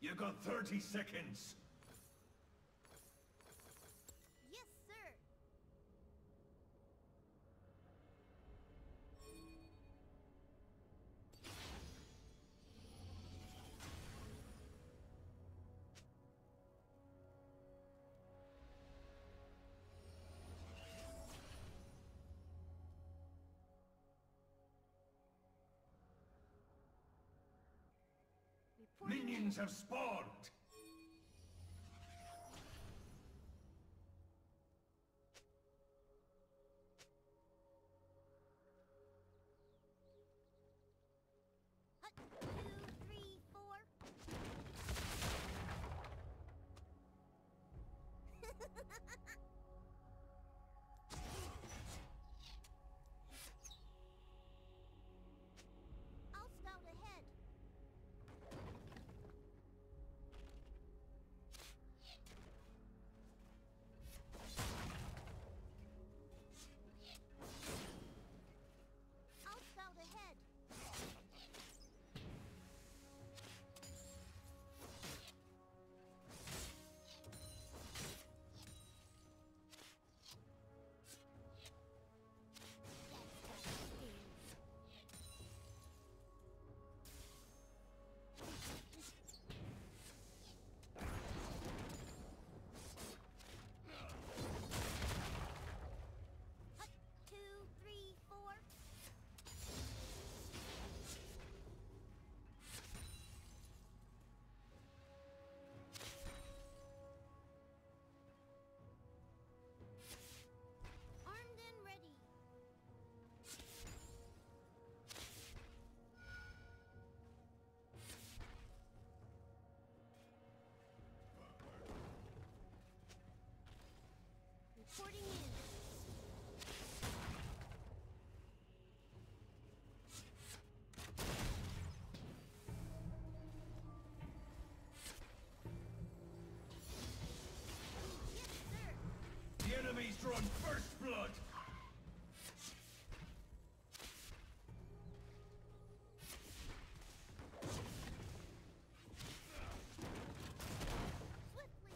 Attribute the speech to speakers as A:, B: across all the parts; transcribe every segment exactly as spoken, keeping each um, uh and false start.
A: You got thirty seconds.
B: Yes, sir. Reporting
A: Minions
B: in.
A: have spawned.
B: Hut, two, three, four. I'll scout ahead. I'll scout ahead. Hut, two, three, four. Armed and ready. Reporting in. Yes, sir.
A: The enemy's drawn first blood.
B: Swiftly.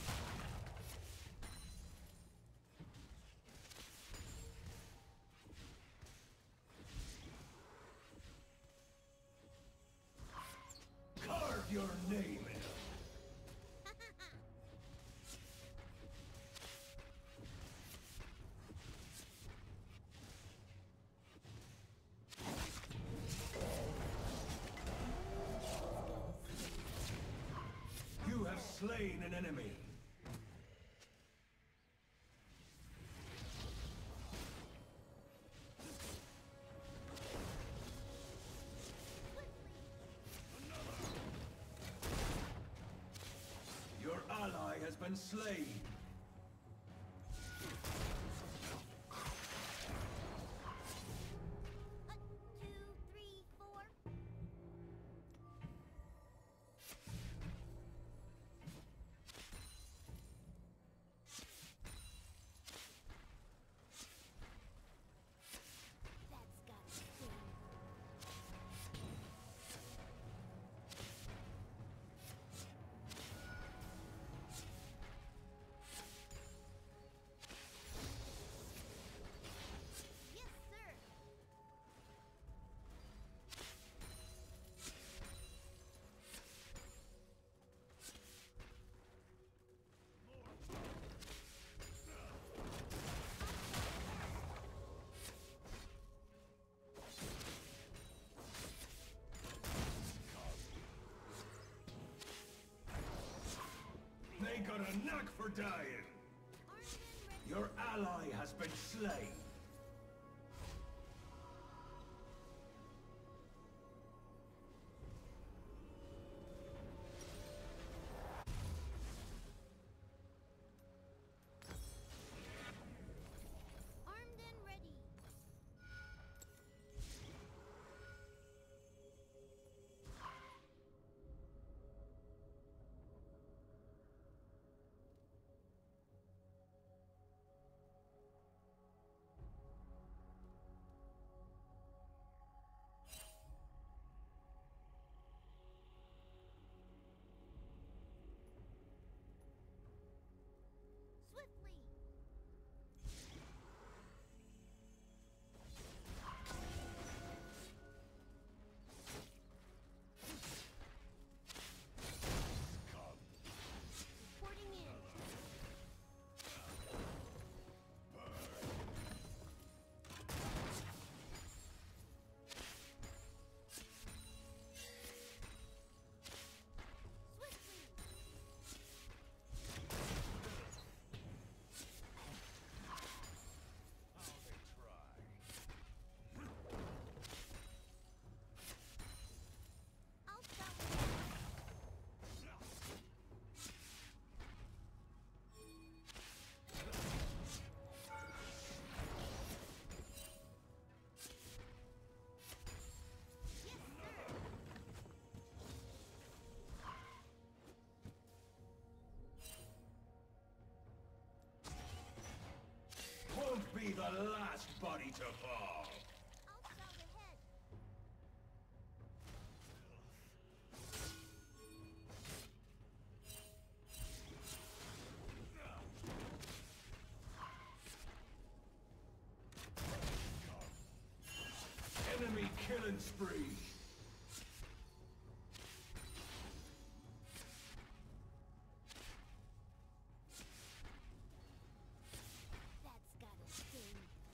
A: Carve your name in it. You have slain an enemy. Your ally has been slain.
B: Hut, two, three, four. That's got to sting. Yes, sir.
A: They got a knack for dying.
B: Armed and ready.
A: Your ally has been slain.
B: Armed and ready.
A: body to fall.
B: I'll scout ahead.
A: Enemy killing spree.
B: That's gotta sting.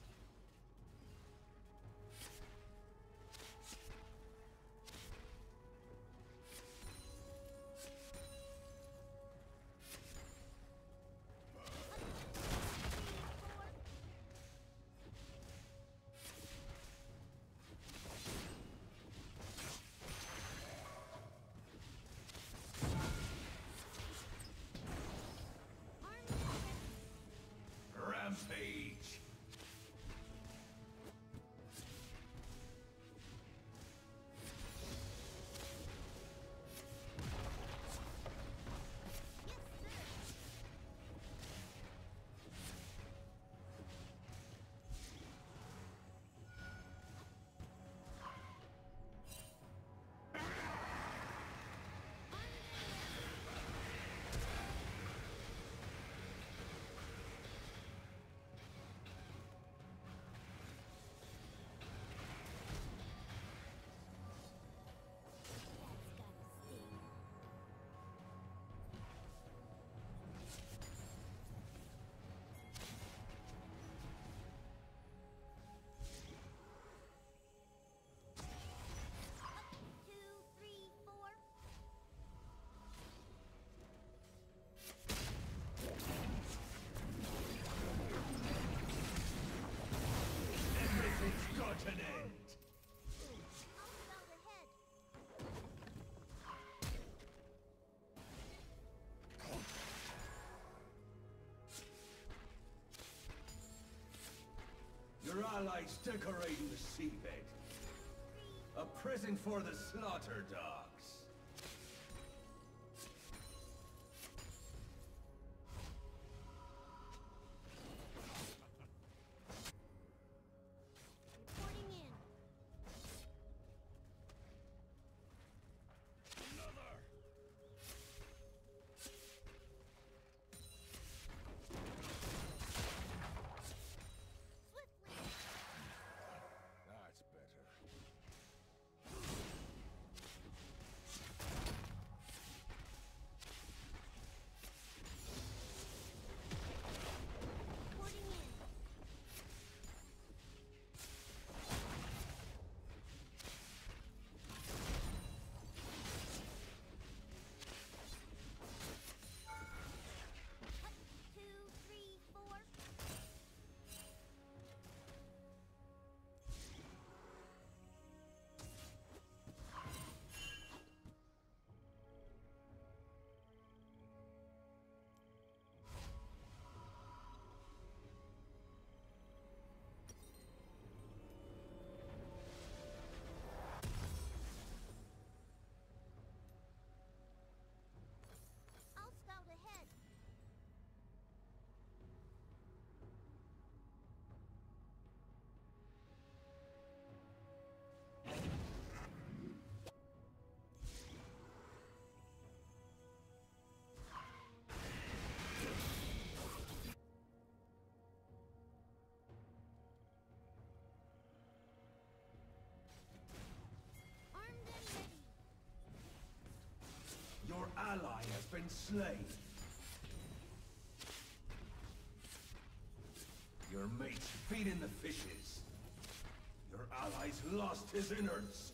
A: Rampage.
B: That's gotta sting. Two, three, four.
A: Everything's got an end.
B: I'll scout ahead.
A: Your allies decorating the seabed. A prison for the slaughter dogs.
B: Reporting in.
A: Another.
B: Swiftly.
A: That's better.
B: Reporting in. Two, three, four. I'll scout ahead. Armed and ready.
A: Your ally has been slain. Your mate's feeding the fishes. Your ally's lost his innards.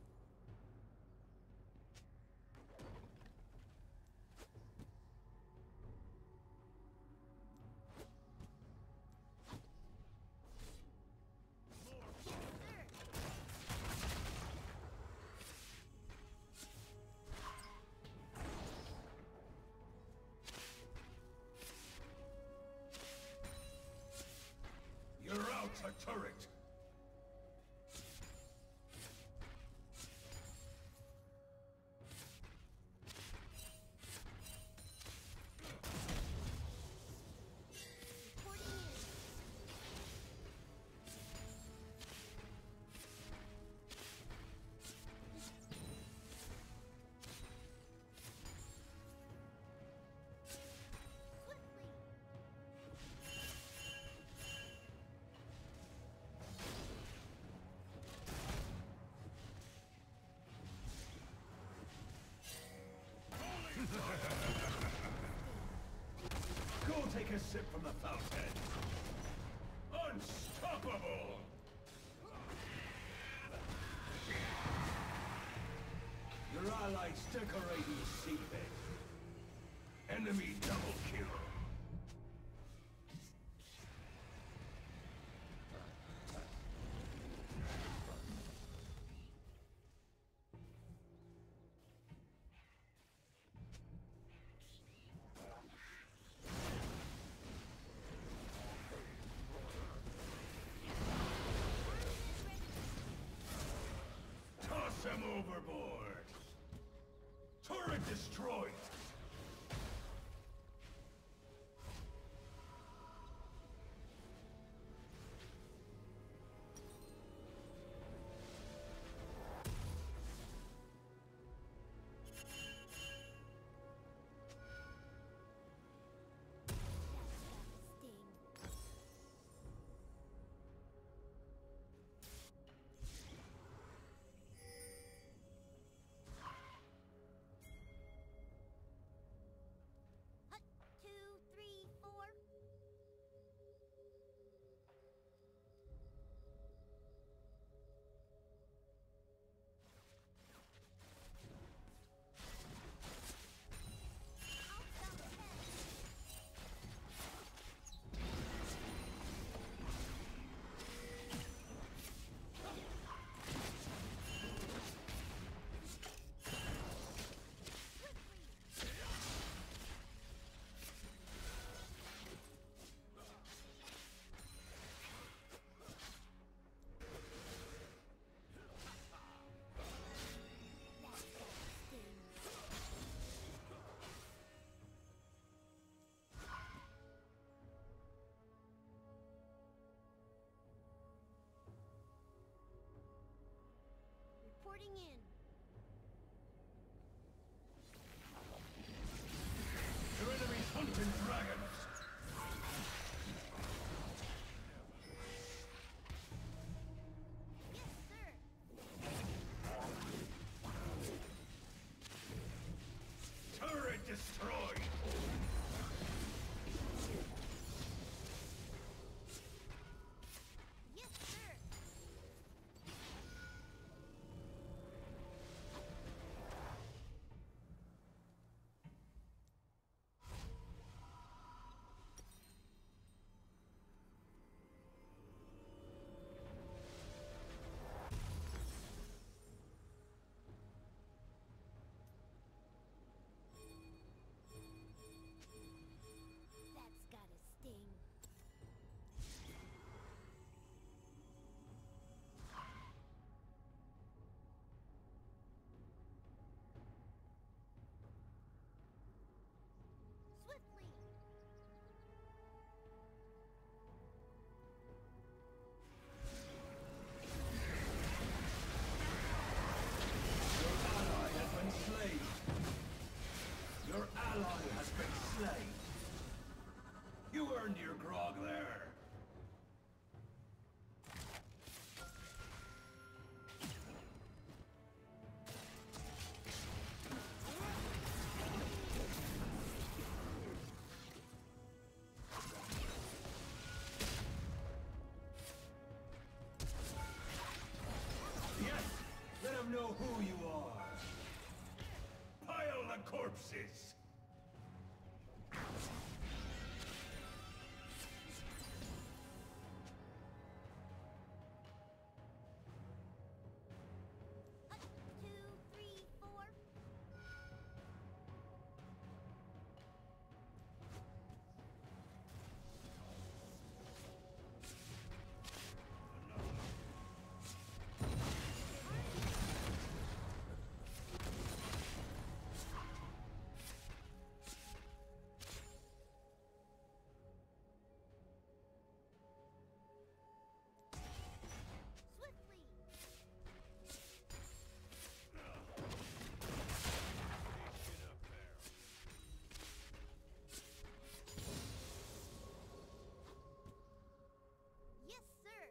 A: You're out a turret.
B: Reporting in.
A: Take a sip from the fountain. Unstoppable! Your allies decorating the seabed. Enemy double kill. Toss him overboard! Turret destroyed!
B: Reporting in.
A: Your enemy's hunting dragons!
B: Yes, sir.
A: Turret destroyed!
B: Yes, sir. That's gotta sting. Swiftly.
A: Your ally has been slain! Your ally has been slain! You earned your grog there! Yes! Let him know who you are! Pile the corpses!
B: One, two, three, four. Swiftly. Yes, sir.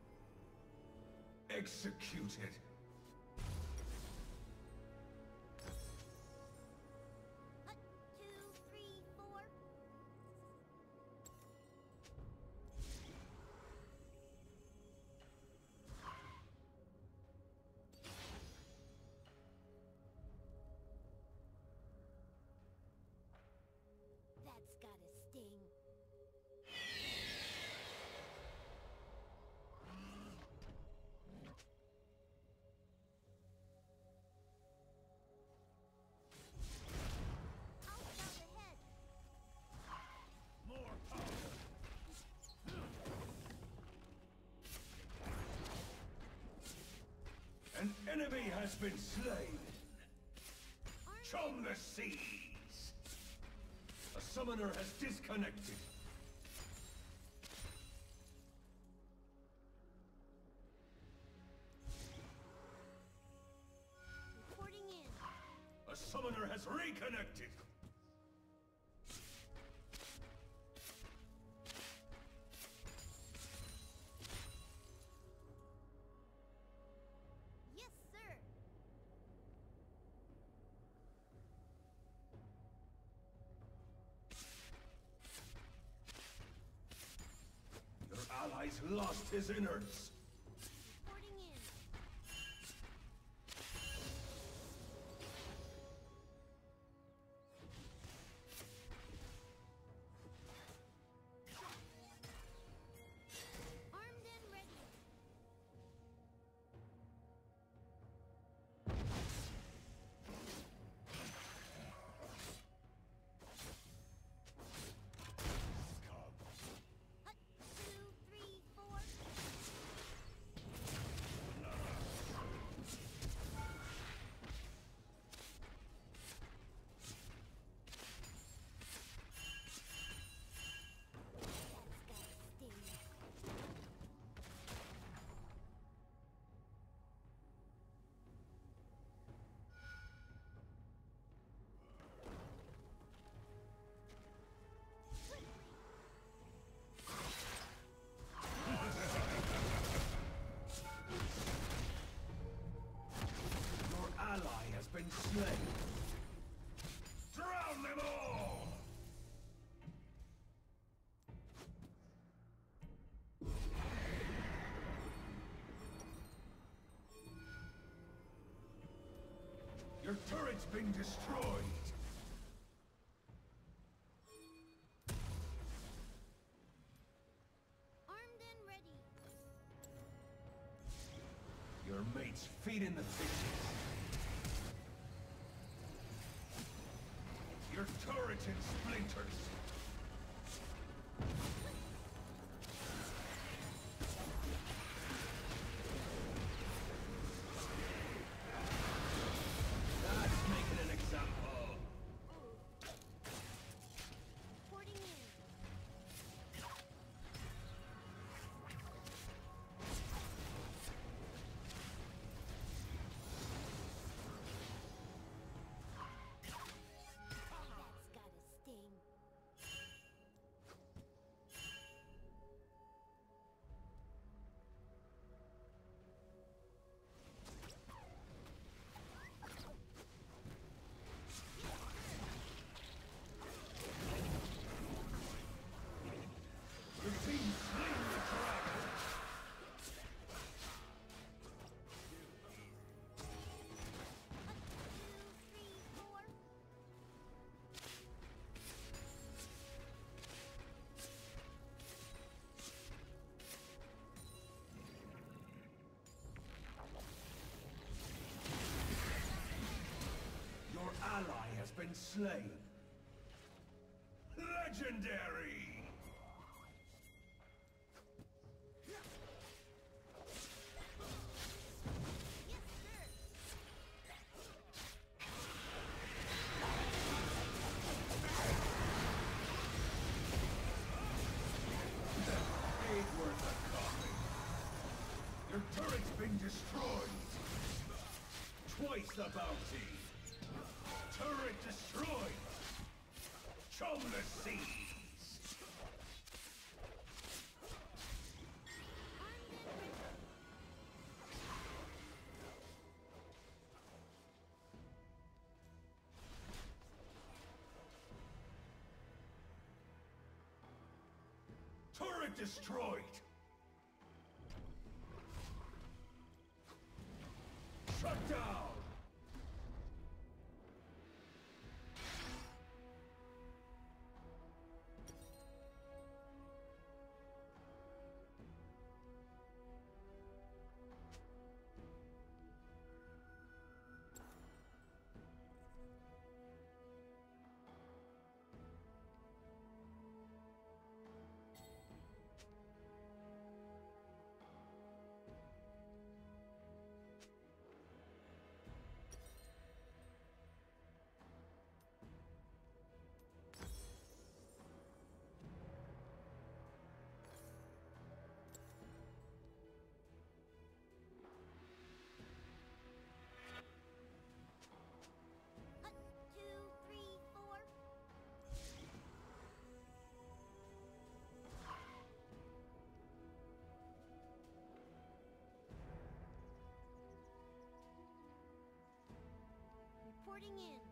A: Executed! enemy has been slain. Chum the seas. A summoner has disconnected.
B: Reporting in.
A: A summoner has reconnected.
B: Yes, sir.
A: Your allies lost his innards.
B: Reporting in. Armed and ready. Hut, two, three, four. That's gotta sting.
A: Your ally has been slain. Drown them all! Your turret's been destroyed.
B: Armed and ready.
A: Your mate's feet in the fishes. Your turret in splinters. That's making an example.
B: Reporting in. That's gotta sting.
A: Your team slain the dragon.
B: Hut, two, three, four.
A: Your ally has been slain. Legendary!
B: Yes, sir.
A: Ain't worth a copy. Your turret's been destroyed. Twice the bounty. Turret destroyed. Chum the seas.
B: Armed and ready.
A: Turret destroyed. Shut down.
B: Reporting in.